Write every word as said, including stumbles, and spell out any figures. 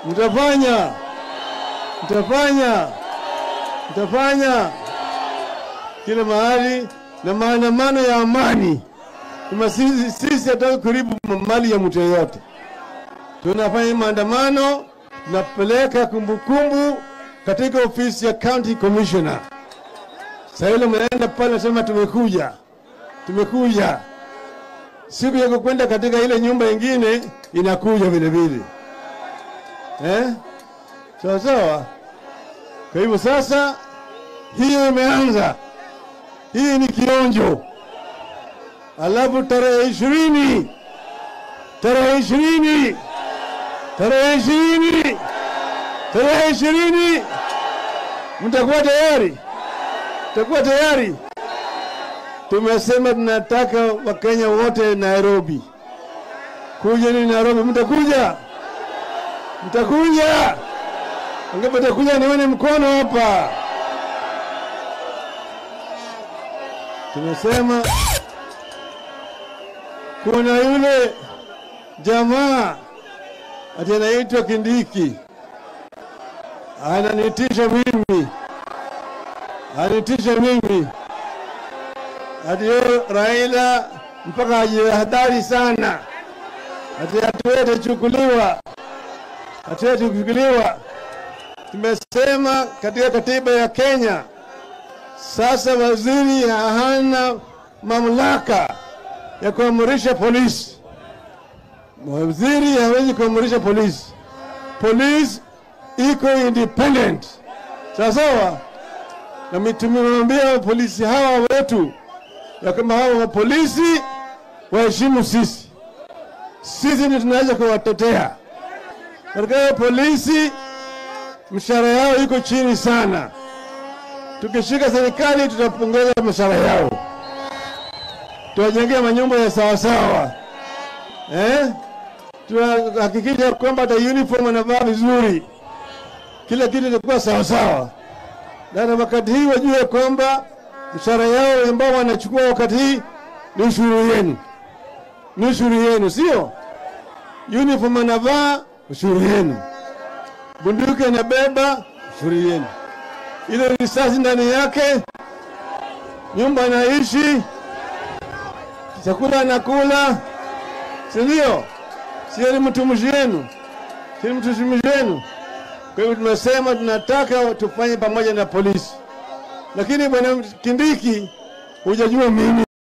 Mtafanya, mtafanya, mtafanya kila mahali na maandamano ya amani. Kama sisi sisi hataki kuribu mali ya mtu yote. Tunafanya maandamano, tunapeleka kumbukumbu katika ofisi ya County Commissioner. Sasa ile mnaenda pale nasema tumekuja. Tumekuja. Siku ya kwenda katika ile nyumba nyingine inakuja vile vile. Eh? Sawa sawa. Kwa hivyo sasa hiyo imeanza. Hii ni kionjo. Alafu tarehe ishirini. Tarehe ishirini. Tarehe ishirini. Tarehe ishirini. Mtakuwa tayari? Mtakuwa tayari? Tumesema tunataka Wakenya wote Nairobi. Kuja ni Nairobi, mtakuja? Mtakuja? Angapo mtakuja nione mkono hapa. Tumesema kuna yule jamaa ati anaitwa Kindiki. Ananitisha mimi. Ananitisha mimi. Ati Raila mpaka ajihadhari sana. Ati atuete chukuliwa. Atuete chukuliwa. Tumesema katika katiba ya Kenya sasa waziri hana mamlaka ya kuamrisha polisi. Waziri hawezi kuamrisha polisi. Polisi iko independent. Sawa? Na mitumimwambia polisi hawa wetu ya kama hawa polisi waheshimu sisi. Sisi ndio tunaweza kuwatetea. Katika polisi mshahara yao iko chini sana. Tukishika serikali tutapongeza mshahara yao. Tuwajengea manyumba ya sawa sawa. Eh? Tuhakikisha kwamba hata uniform wanavaa vizuri. Kila kitu kitakuwa sawa sawa. Na wakati hii wajue kwamba mshahara yao ambao wanachukua wakati hii ni ushuru yenu. Ni ushuru yenu, sio? Uniform wanavaa ushuru yenu. Bunduki anabeba ushuru yenu. Ile risasi ndani yake, nyumba anaishi, chakula anakula, si ndio? Sio ni mtumishi wenu. Sio mtumishi wenu. Kwa hivyo tumesema tunataka tufanye pamoja na polisi. Lakini bwana Kindiki hujajua mimi